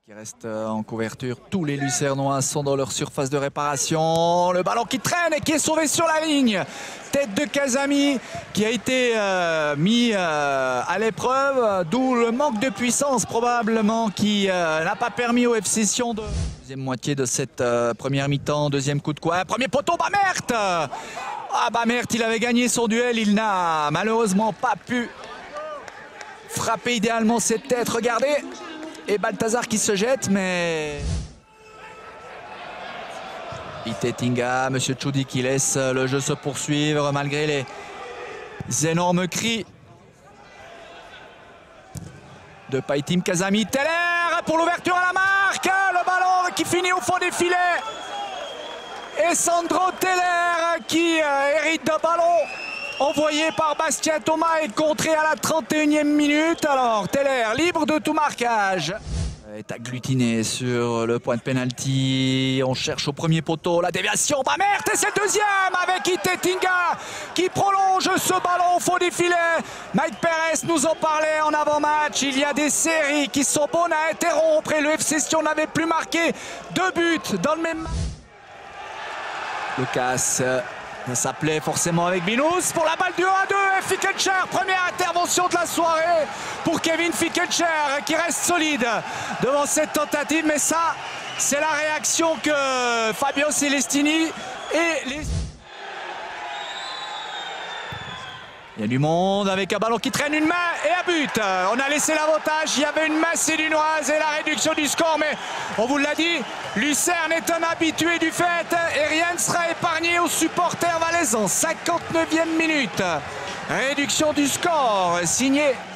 Qui reste en couverture. Tous les Lucernois sont dans leur surface de réparation. Le ballon qui traîne et qui est sauvé sur la ligne. Tête de Casami qui a été mis à l'épreuve. D'où le manque de puissance probablement qui n'a pas permis au FC Sion de... Deuxième moitié de cette première mi-temps. Deuxième coup de coin. Premier poteau, Bamert. Bamert, il avait gagné son duel. Il n'a malheureusement pas pu frapper idéalement cette tête. Regardez. Et Balthazar qui se jette, mais... Itetinga, Monsieur Choudi qui laisse le jeu se poursuivre malgré les énormes cris de Paitim Casami. Teller pour l'ouverture à la marque. Le ballon qui finit au fond des filets. Et Sandro Teller qui hérite d'un ballon envoyé par Bastien Thomas et contré à la 31e minute. Alors Teller libre de tout marquage. Est agglutiné sur le point de pénalty. On cherche au premier poteau la déviation. Bamert et c'est le deuxième avec Itetinga qui prolonge ce ballon au fond des filets. Mike Perez nous en parlait en avant-match. Il y a des séries qui sont bonnes à interrompre et le FC Sion n'avait plus marqué 2 buts dans le même... Lucas s'appelait forcément avec Binous pour la balle du 1-2 et Fickelcher, première intervention de la soirée pour Kevin Fickelcher qui reste solide devant cette tentative, mais ça c'est la réaction que Fabio Celestini et les... Il y a du monde avec un ballon qui traîne, une main et un but. On a laissé l'avantage, il y avait une main sédunoise et la réduction du score, mais on vous l'a dit, Lucerne est un habitué du fait et rien ne sera épargné aux supporters valaisans. 59e minute, réduction du score, signé